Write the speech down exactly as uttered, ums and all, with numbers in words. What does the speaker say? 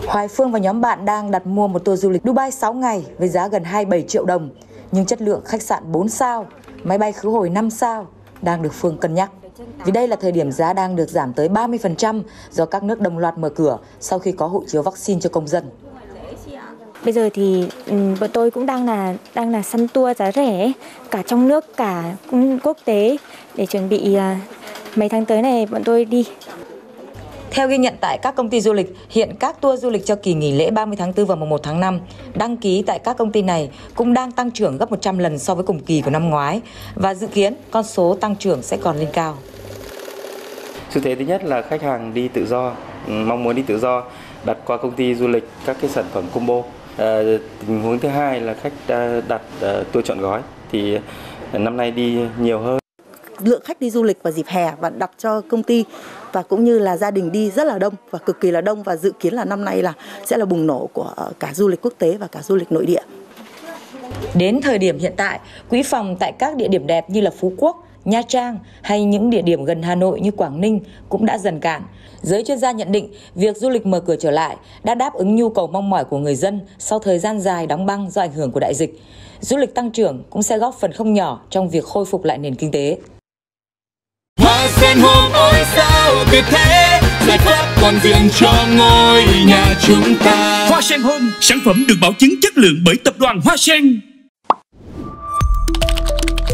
Hoài Phương và nhóm bạn đang đặt mua một tour du lịch Dubai sáu ngày với giá gần hai mươi bảy triệu đồng. Nhưng chất lượng khách sạn bốn sao, máy bay khứ hồi năm sao đang được Phương cân nhắc. Vì đây là thời điểm giá đang được giảm tới ba mươi phần trăm do các nước đồng loạt mở cửa sau khi có hộ chiếu vaccine cho công dân. Bây giờ thì um, bọn tôi cũng đang là đang là săn tour giá rẻ cả trong nước cả quốc tế để chuẩn bị uh, mấy tháng tới này bọn tôi đi. Theo ghi nhận tại các công ty du lịch, hiện các tour du lịch cho kỳ nghỉ lễ ba mươi tháng tư và mùng một tháng năm đăng ký tại các công ty này cũng đang tăng trưởng gấp một trăm lần so với cùng kỳ của năm ngoái và dự kiến con số tăng trưởng sẽ còn lên cao. Xu thế thứ nhất là khách hàng đi tự do, mong muốn đi tự do, đặt qua công ty du lịch các cái sản phẩm combo. À, tình huống thứ hai là khách đặt uh, tour chọn gói thì năm nay đi nhiều hơn. Lượng khách đi du lịch vào dịp hè và đặt cho công ty và cũng như là gia đình đi rất là đông và cực kỳ là đông, và dự kiến là năm nay là sẽ là bùng nổ của cả du lịch quốc tế và cả du lịch nội địa. Đến thời điểm hiện tại, quỹ phòng tại các địa điểm đẹp như là Phú Quốc, Nha Trang hay những địa điểm gần Hà Nội như Quảng Ninh cũng đã dần cạn. Giới chuyên gia nhận định việc du lịch mở cửa trở lại đã đáp ứng nhu cầu mong mỏi của người dân sau thời gian dài đóng băng do ảnh hưởng của đại dịch. Du lịch tăng trưởng cũng sẽ góp phần không nhỏ trong việc khôi phục lại nền kinh tế. Hoa sen hôm ôi sao tuyệt thế, giải pháp còn riêng cho ngôi nhà chúng ta. Hoa sen Home, sản phẩm được bảo chứng chất lượng bởi tập đoàn Hoa Sen.